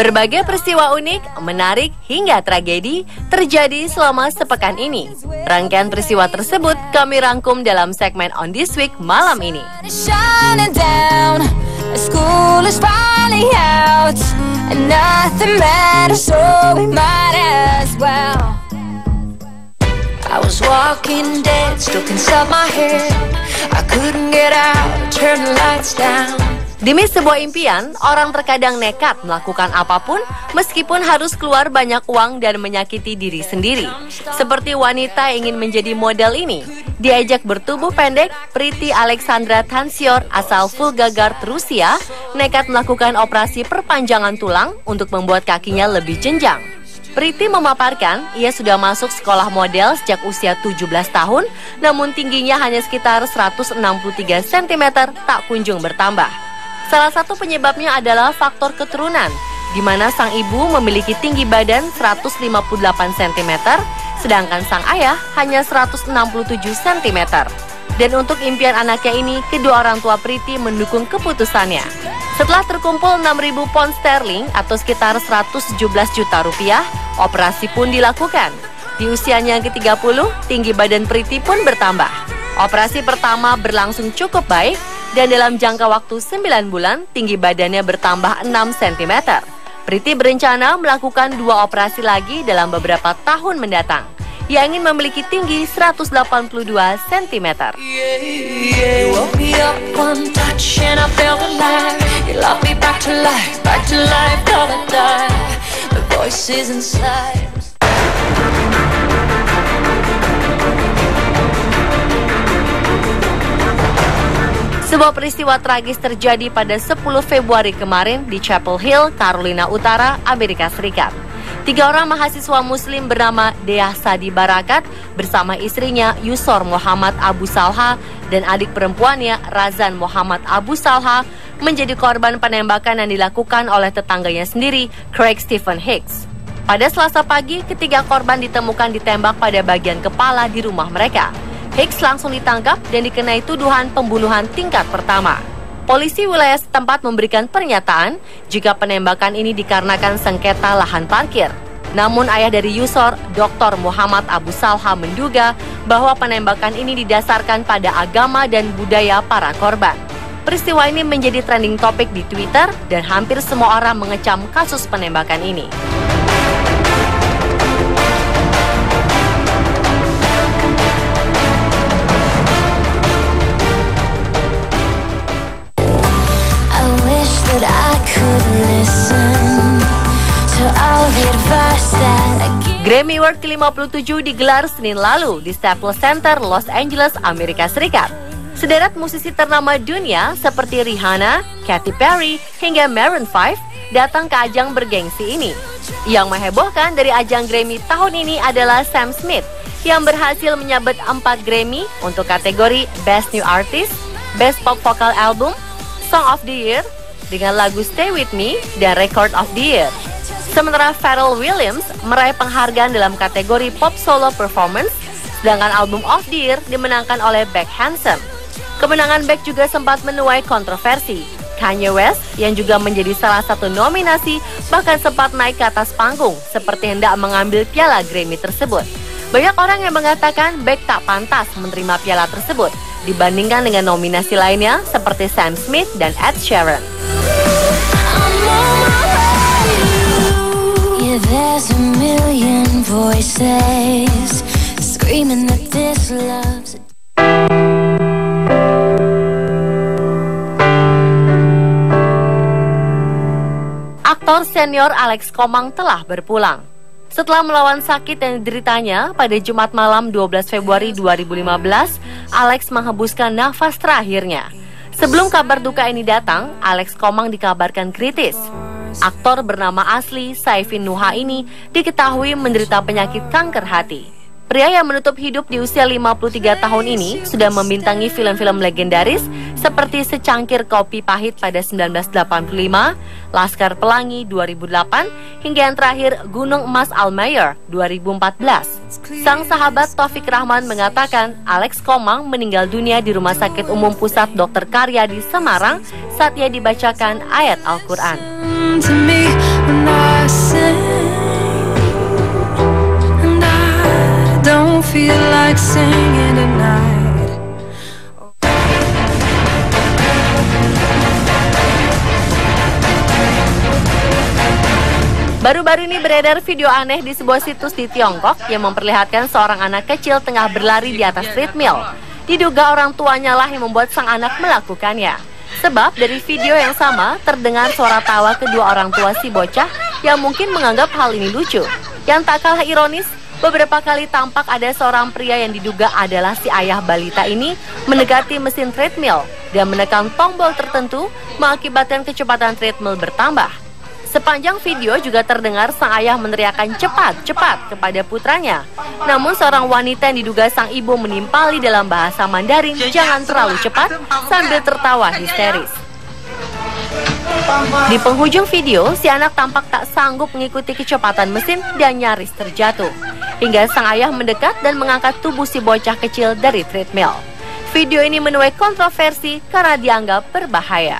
Berbagai peristiwa unik, menarik, hingga tragedi terjadi selama sepekan ini. Rangkaian peristiwa tersebut kami rangkum dalam segmen On This Week malam ini. I was walking dead, stuck inside my head. I couldn't get out, turn the lights down. Demi sebuah impian, orang terkadang nekat melakukan apapun meskipun harus keluar banyak uang dan menyakiti diri sendiri. Seperti wanita yang ingin menjadi model ini. Diajak bertubuh pendek, Priti Alexandra Tansior asal Volgograd, Rusia, nekat melakukan operasi perpanjangan tulang untuk membuat kakinya lebih jenjang. Priti memaparkan ia sudah masuk sekolah model sejak usia 17 tahun, namun tingginya hanya sekitar 163 cm tak kunjung bertambah. Salah satu penyebabnya adalah faktor keturunan, di mana sang ibu memiliki tinggi badan 158 cm, sedangkan sang ayah hanya 167 cm. Dan untuk impian anaknya ini, kedua orang tua Priti mendukung keputusannya. Setelah terkumpul 6.000 pound sterling atau sekitar 117 juta rupiah, operasi pun dilakukan. Di usianya yang ke-30, tinggi badan Priti pun bertambah. Operasi pertama berlangsung cukup baik, dan dalam jangka waktu 9 bulan, tinggi badannya bertambah 6 cm. Priti berencana melakukan 2 operasi lagi dalam beberapa tahun mendatang. Ia ingin memiliki tinggi 182 cm. Sebuah peristiwa tragis terjadi pada 10 Februari kemarin di Chapel Hill, Carolina Utara, Amerika Serikat. 3 orang mahasiswa muslim bernama Dea Sadi Barakat bersama istrinya Yusor Muhammad Abu Salha dan adik perempuannya Razan Muhammad Abu Salha menjadi korban penembakan yang dilakukan oleh tetangganya sendiri, Craig Stephen Hicks. Pada Selasa pagi, ketiga korban ditemukan ditembak pada bagian kepala di rumah mereka. Hicks langsung ditangkap dan dikenai tuduhan pembunuhan tingkat pertama. Polisi wilayah setempat memberikan pernyataan jika penembakan ini dikarenakan sengketa lahan parkir. Namun ayah dari Yusor, Dr. Muhammad Abu Salha menduga bahwa penembakan ini didasarkan pada agama dan budaya para korban. Peristiwa ini menjadi trending topik di Twitter dan hampir semua orang mengecam kasus penembakan ini. Grammy Award ke-57 digelar Senin lalu di Staples Center, Los Angeles, Amerika Serikat. Sederet musisi ternama dunia seperti Rihanna, Katy Perry, hingga Maroon 5 datang ke ajang bergengsi ini. Yang menghebohkan dari ajang Grammy tahun ini adalah Sam Smith yang berhasil menyabet 4 Grammy untuk kategori Best New Artist, Best Pop Vocal Album, Song of the Year, dengan lagu Stay With Me, dan Record of the Year. Sementara Pharrell Williams meraih penghargaan dalam kategori Pop Solo Performance, sedangkan album of the Year dimenangkan oleh Beck Hansen. Kemenangan Beck juga sempat menuai kontroversi. Kanye West yang juga menjadi salah satu nominasi bahkan sempat naik ke atas panggung seperti hendak mengambil piala Grammy tersebut. Banyak orang yang mengatakan Beck tak pantas menerima piala tersebut dibandingkan dengan nominasi lainnya seperti Sam Smith dan Ed Sheeran. There's a million voices screaming that this love's Aktor senior Alex Komang telah berpulang. Setelah melawan sakit yang dideritanya pada Jumat malam 12 Februari 2015, Alex menghembuskan nafas terakhirnya. Sebelum kabar duka ini datang, Alex Komang dikabarkan kritis. Aktor bernama asli Saifin Nuha ini diketahui menderita penyakit kanker hati. Pria yang menutup hidup di usia 53 tahun ini sudah membintangi film-film legendaris seperti Secangkir Kopi Pahit pada 1985, Laskar Pelangi 2008, hingga yang terakhir Gunung Emas Almayer 2014. Sang sahabat Taufik Rahman mengatakan Alex Komang meninggal dunia di Rumah Sakit Umum Pusat Dr. Karya di Semarang saat ia dibacakan ayat Al-Quran. don't feel like singing tonight. Baru-baru ini beredar video aneh di sebuah situs di Tiongkok yang memperlihatkan seorang anak kecil tengah berlari di atas treadmill. Diduga orang tuanya lah yang membuat sang anak melakukannya. Sebab dari video yang sama terdengar suara tawa kedua orang tua si bocah yang mungkin menganggap hal ini lucu. Yang tak kalah ironis, beberapa kali tampak ada seorang pria yang diduga adalah si ayah balita ini mendekati mesin treadmill dan menekan tombol tertentu mengakibatkan kecepatan treadmill bertambah. Sepanjang video juga terdengar sang ayah meneriakkan cepat, cepat kepada putranya. Namun seorang wanita yang diduga sang ibu menimpali dalam bahasa Mandarin, jangan terlalu cepat, sambil tertawa histeris. Di penghujung video, si anak tampak tak sanggup mengikuti kecepatan mesin dan nyaris terjatuh. Hingga sang ayah mendekat dan mengangkat tubuh si bocah kecil dari treadmill. Video ini menuai kontroversi karena dianggap berbahaya.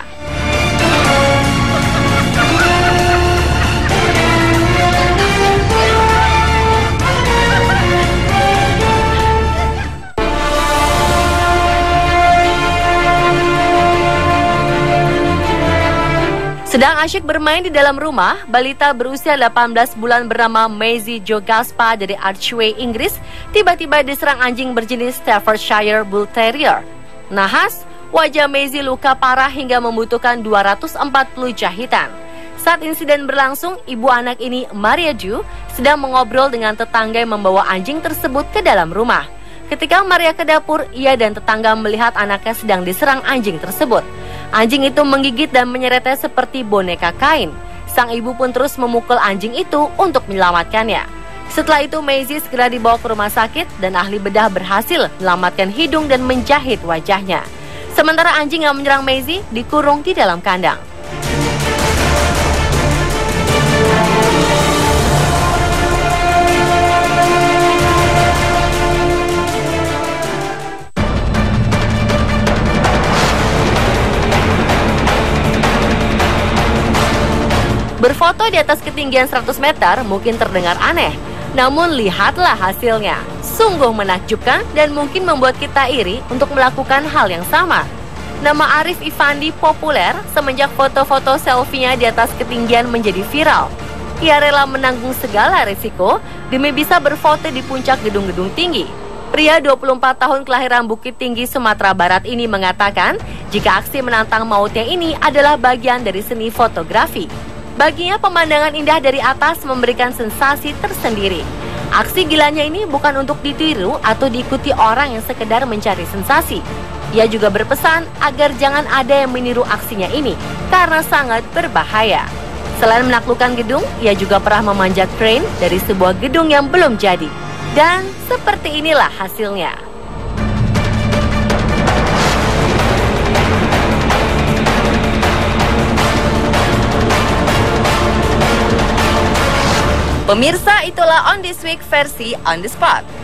Sedang asyik bermain di dalam rumah, balita berusia 18 bulan bernama Maisie Jo Gaspa dari Archway, Inggris, tiba-tiba diserang anjing berjenis Staffordshire Bull Terrier. Nahas, wajah Maisie luka parah hingga membutuhkan 240 jahitan. Saat insiden berlangsung, ibu anak ini, Maria Ju, sedang mengobrol dengan tetangga yang membawa anjing tersebut ke dalam rumah. Ketika Maria ke dapur, ia dan tetangga melihat anaknya sedang diserang anjing tersebut. Anjing itu menggigit dan menyeretnya seperti boneka kain. Sang ibu pun terus memukul anjing itu untuk menyelamatkannya. Setelah itu Maisie segera dibawa ke rumah sakit dan ahli bedah berhasil menyelamatkan hidung dan menjahit wajahnya. Sementara anjing yang menyerang Maisie dikurung di dalam kandang. Berfoto di atas ketinggian 100 meter mungkin terdengar aneh, namun lihatlah hasilnya. Sungguh menakjubkan dan mungkin membuat kita iri untuk melakukan hal yang sama. Nama Arif Ifandi populer semenjak foto-foto selfie-nya di atas ketinggian menjadi viral. Ia rela menanggung segala risiko demi bisa berfoto di puncak gedung-gedung tinggi. Pria 24 tahun kelahiran Bukit Tinggi, Sumatera Barat ini mengatakan jika aksi menantang mautnya ini adalah bagian dari seni fotografi. Baginya pemandangan indah dari atas memberikan sensasi tersendiri. Aksi gilanya ini bukan untuk ditiru atau diikuti orang yang sekedar mencari sensasi. Ia juga berpesan agar jangan ada yang meniru aksinya ini karena sangat berbahaya. Selain menaklukkan gedung, ia juga pernah memanjat crane dari sebuah gedung yang belum jadi. Dan seperti inilah hasilnya. Pemirsa, itulah On This Week versi On The Spot.